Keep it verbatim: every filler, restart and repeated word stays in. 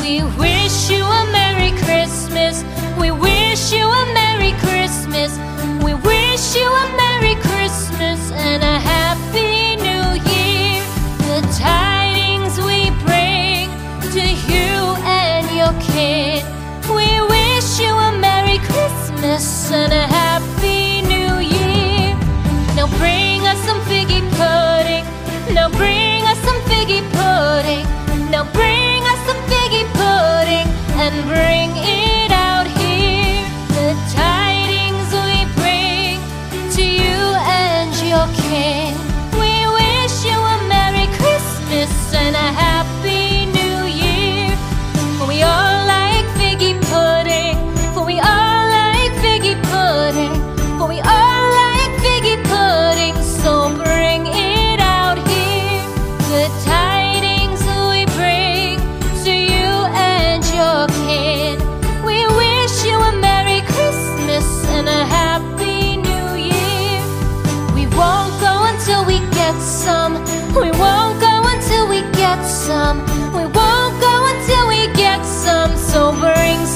We wish you a Merry Christmas. We wish you a Merry Christmas. We wish you a Merry Christmas and a Happy New Year. The tidings we bring to you and your kid. We wish you a Merry Christmas and a Happy New Year. Now bring us some figgy pudding. Now bring us some figgy pudding. Now bring us some figgy pudding and bring it out here. The tidings we bring to you and your king. We wish you a Merry Christmas and a Happy New Year. For we all like figgy pudding. For we all like figgy pudding. For we all like figgy pudding. So bring it out here. The tidings we bring to you and your kid. We wish you a Merry Christmas and a Happy New Year. We won't go until we get some. We won't go until we get some. We won't go until we get some. So bring